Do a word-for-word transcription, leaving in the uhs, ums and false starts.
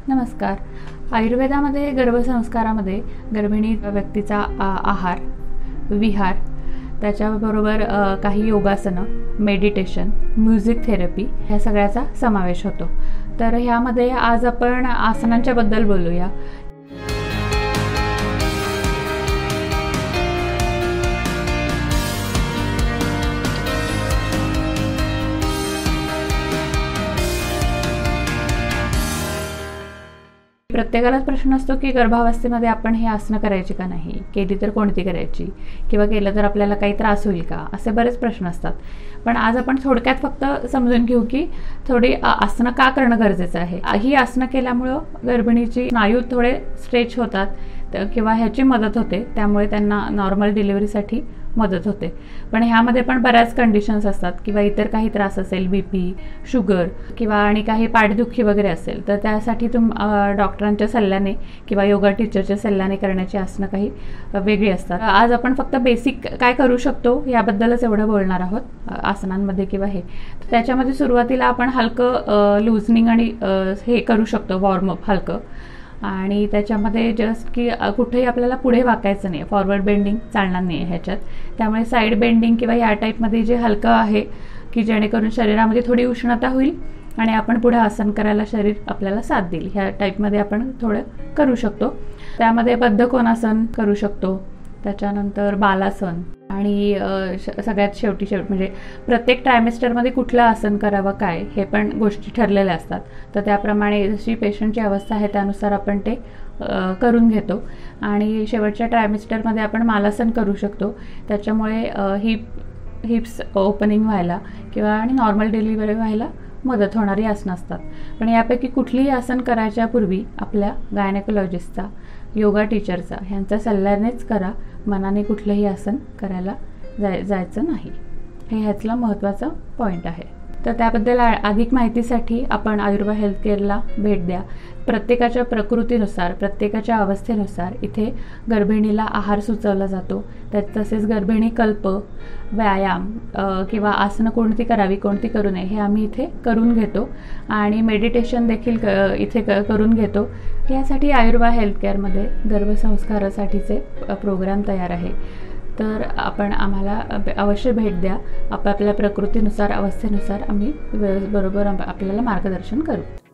नमस्कार. आयुर्वेदामध्ये गर्भसंस्कारामध्ये गर्भिणी व्यक्तीचा आहार, विहार, त्याच्याबरोबर काही योगासनं, मेडिटेशन, म्युझिक थेरपी ह्या सगळ्याचा समावेश होतो. तर ह्यामध्ये आज आपण आसनांच्या बद्दल बोलूया. प्रत्येकालाच प्रश्न असतो की गर्भावस्थेमध्ये आपण हे आसनं करायची का नाही, केली तर कोणती करायची, किंवा केलं तर आपल्याला काही त्रास होईल का, असे बरेच प्रश्न असतात. पण आज आपण थोडक्यात फक्त समजून घेऊ की थोडी आसनं का करणं गरजेचं आहे. ही आसनं केल्यामुळं गर्भिणीची स्नायू थोडे स्ट्रेच होतात किंवा ह्याची मदत होते, त्यामुळे त्यांना नॉर्मल डिलिव्हरीसाठी मदत होते. पण ह्यामध्ये पण बऱ्याच कंडिशन्स असतात किंवा इतर काही त्रास असेल, बीपी, शुगर किंवा आणि काही पाठदुखी वगैरे असेल, तर त्यासाठी तुम डॉक्टरांच्या सल्ल्याने किंवा योगा टीचरच्या सल्ल्याने करण्याची आसनं काही वेगळी असतात. आज आपण फक्त बेसिक काय करू शकतो याबद्दलच एवढं बोलणार आहोत आसनांमध्ये किंवा हे. तर त्याच्यामध्ये सुरुवातीला आपण हलकं लूजनिंग आणि हे करू शकतो, वॉर्मअप हलकं. आणि त्याच्यामध्ये जस्ट की कुठेही आपल्याला पुढे वाकायचं नाही, फॉरवर्ड बेंडिंग चालणार नाही ह्याच्यात. त्यामुळे साईड बेंडिंग किंवा या टाईपमध्ये जे हलकं आहे की जेणेकरून शरीरामध्ये थोडी उष्णता होईल आणि आपण पुढे आसन करायला शरीर आपल्याला साथ देईल, ह्या टाईपमध्ये आपण थोडं करू शकतो. त्यामध्ये बद्धकोनासन करू शकतो, त्याच्यानंतर बालासन, आणि सगळ्यात शेवटी शेवट म्हणजे प्रत्येक ट्रायमेस्टरमध्ये कुठलं आसन करावं काय हे पण गोष्टी ठरलेल्या असतात. तर त्याप्रमाणे जशी पेशंटची अवस्था आहे त्यानुसार आपण ते करून घेतो. आणि शेवटच्या ट्रायमेस्टरमध्ये आपण मालासन करू शकतो. त्याच्यामुळे हिप हिप्स ओपनिंग व्हायला किंवा आणि नॉर्मल डिलिव्हरी व्हायला मदत होणारी आसनं असतात. पण यापैकी कुठलीही आसन करायच्या पूर्वी आपल्या गायनेकोलॉजिस्टचा, योगा टीचरचा ह्यांच्या सल्ल्यानेच करा. मनाने कुठलंही आसन करायला जाय जायचं नाही, हे ह्यातला महत्त्वाचा पॉईंट आहे. तर त्याबद्दल अधिक माहितीसाठी आपण आयुर्वेद हेल्थ केअरला भेट द्या. प्रत्येकाच्या प्रकृतीनुसार, प्रत्येकाच्या अवस्थेनुसार इथे गर्भिणीला आहार सुचवला जातो. त्यात तसेच गर्भिणी कल्प, व्यायाम किंवा आसनं कोणती करावी कोणती करू नये हे आम्ही इथे करून घेतो. आणि मेडिटेशन देखील क इथे क करून घेतो. यासाठी आयुर्वेद हेल्थ केअरमध्ये गर्भसंस्कारासाठीचे प्रोग्राम तयार आहे. तर आपण आम्हाला अवश्य भेट द्या. आपापल्या प्रकृतीनुसार, अवस्थेनुसार आम्ही बरोबर आपल्याला मार्गदर्शन करू.